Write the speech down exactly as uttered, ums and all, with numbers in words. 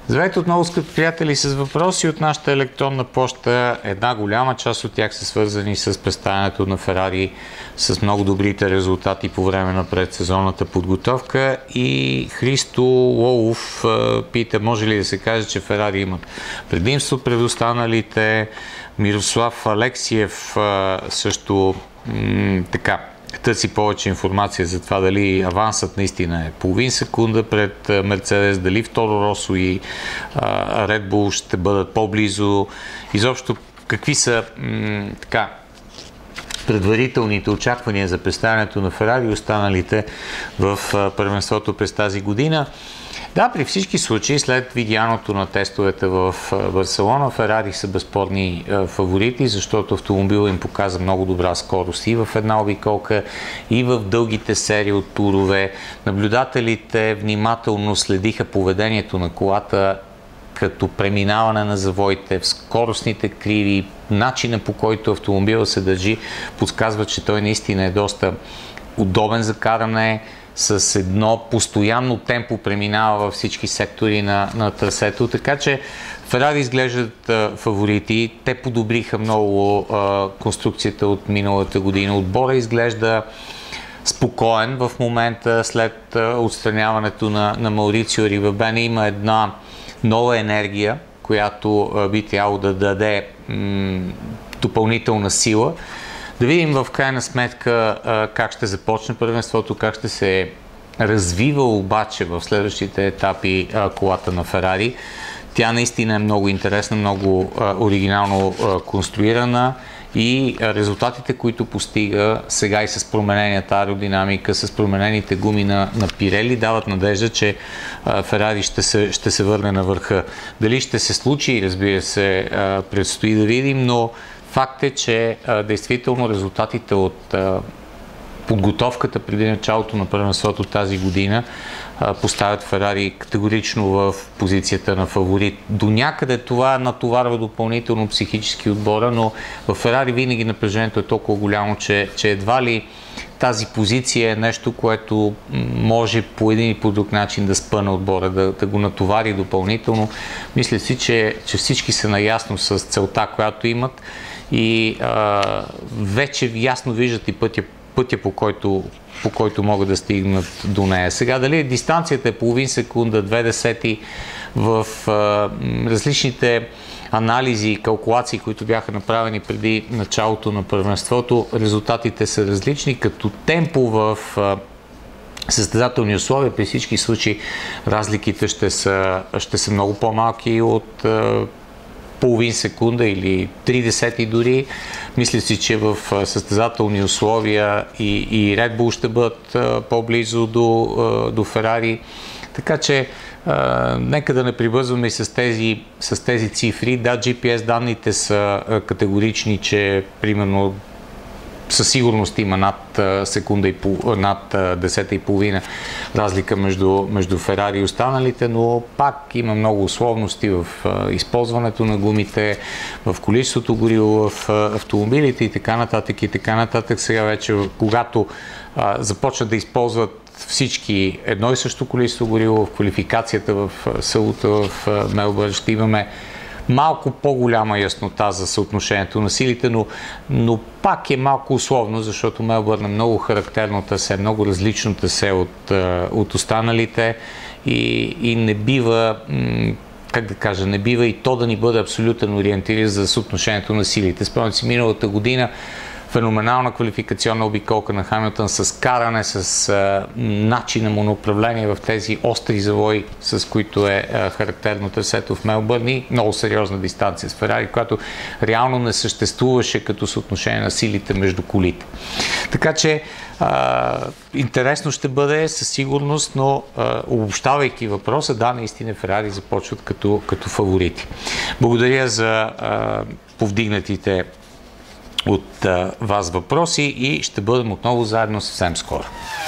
Здравейте отново, скъпи приятели, с въпроси от нашата електронна поща. Една голяма част от тях са свързани с представянето на Ферари, с много добрите резултати по време на предсезонната подготовка. И Христо Лолов пита, може ли да се каже, че Ферари имат предимство пред останалите? Мирослав Алексиев също м- така търси повече информация за това дали авансът наистина е половин секунда пред Мерцедес, дали Торо Росо и Ред Бул ще бъдат по-близо. Изобщо какви са м- така предварителните очаквания за представянето на Ферари и останалите в първенството през тази година. Да, при всички случаи, след видяното на тестовете в Барселона, Ферари са безспорни фаворити, защото автомобилът им показа много добра скорост и в една обиколка, и в дългите серии от турове. Наблюдателите внимателно следиха поведението на колата, като преминаване на завоите, в скоростните криви, начина по който автомобилът се държи, подсказва, че той наистина е доста удобен за каране, с едно постоянно темпо преминава във всички сектори на, на трасето, така че Ферари изглеждат а, фаворити. Те подобриха много а, конструкцията от миналата година. Отбора изглежда спокоен в момента след а, отстраняването на, на Маурицио Ривабене. Има една нова енергия, която а, би трябвало да даде м- допълнителна сила. Да видим в крайна сметка как ще започне първенството, как ще се развива обаче в следващите етапи колата на Ферари. Тя наистина е много интересна, много оригинално конструирана и резултатите, които постига сега и с променената аеродинамика, с променените гуми на, на Пирели, дават надежда, че Ферари ще се, ще се върне на върха. Дали ще се случи, разбира се, предстои да видим, но факт е, че а, действително резултатите от а, подготовката преди началото на първенството тази година а, поставят Ферари категорично в позицията на фаворит. До някъде това натоварва допълнително психически отбора, но в Ферари винаги напрежението е толкова голямо, че, че едва ли тази позиция е нещо, което може по един и по друг начин да спъне отбора, да, да го натовари допълнително. Мисля си, че, че всички са наясно с целта, която имат и а, вече ясно виждат и пътя, пътя по, който, по който могат да стигнат до нея. Сега дали дистанцията е половин секунда, две десети в а, различните анализи и калкулации, които бяха направени преди началото на първенството, резултатите са различни, като темпо в а, състезателни условия. При всички случаи разликите ще са, ще са много по-малки от а, половин секунда или три десети дори. Мисля си, че в състезателни условия и, и Red Bull ще бъдат а, по-близо до, а, до Ферари. Така че а, нека да не прибързваме и с тези, с тези цифри. Да, джи пи ес данните са а, категорични, че примерно със сигурност има над секунда и пол, над десета и половина разлика между, между Ферари и останалите, но пак има много условности в използването на гумите, в количеството гориво, в автомобилите и така нататък и така нататък. Сега вече, когато а, започнат да използват всички едно и също количество гориво в квалификацията в събота в Мелбърн, ще имаме малко по-голяма яснота за съотношението на силите, но, но пак е малко условно, защото Мелбърн е много характерно трасе, много различно трасе от, от останалите и, и не бива, как да кажа, не бива и то да ни бъде абсолютен ориентир за съотношението на силите. Спомням си миналата година феноменална квалификационна обиколка на Хамилтън с каране, с а, начина му на управление в тези остри завои, с които е а, характерно трасето в Мелбърн и много сериозна дистанция с Ферари, която реално не съществуваше като съотношение на силите между колите. Така че а, интересно ще бъде със сигурност, но а, обобщавайки въпроса, да, наистина Ферари започват като, като фаворити. Благодаря за а, повдигнатите от а, вас въпроси и ще бъдем отново заедно съвсем скоро.